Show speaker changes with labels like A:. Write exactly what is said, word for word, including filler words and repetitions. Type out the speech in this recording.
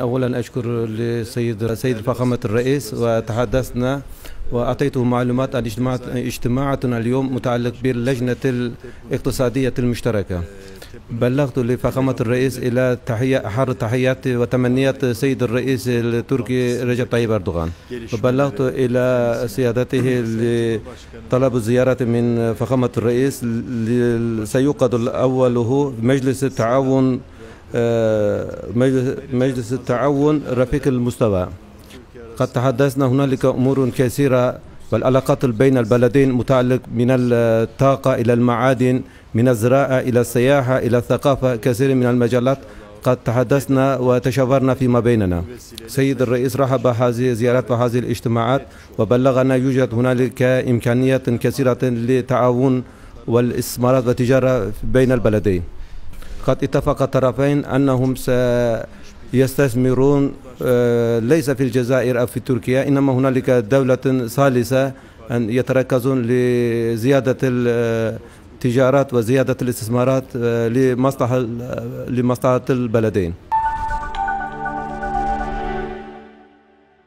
A: أولا أشكر للسيد سيد فخامة الرئيس، وتحدثنا وأعطيته معلومات عن اجتماعاتنا اليوم متعلق باللجنة الاقتصادية المشتركة. بلغت لفخامة الرئيس إلى تحية أحر تحيات وتمنيات السيد الرئيس التركي رجب طيب أردوغان، وبلغت إلى سيادته لطلب الزيارة من فخامة الرئيس. سيوقظ أوله مجلس التعاون مجلس التعاون رفيق المستوى. قد تحدثنا هنالك أمور كثيرة، والعلاقات بين البلدين متعلق من الطاقة إلى المعادن، من الزراعة إلى السياحة إلى الثقافة، كثير من المجالات قد تحدثنا وتشاورنا فيما بيننا. سيد الرئيس رحب بهذه الزيارات وهذه الاجتماعات، وبلغنا يوجد هنالك إمكانيات كثيرة للتعاون والاستثمارات والتجارة بين البلدين. قد اتفق الطرفين أنهم سيستثمرون ليس في الجزائر أو في تركيا، إنما هنالك دولة ثالثة أن يتركزون لزيادة التجارات وزيادة الاستثمارات لمصلحة لمصلحة البلدين.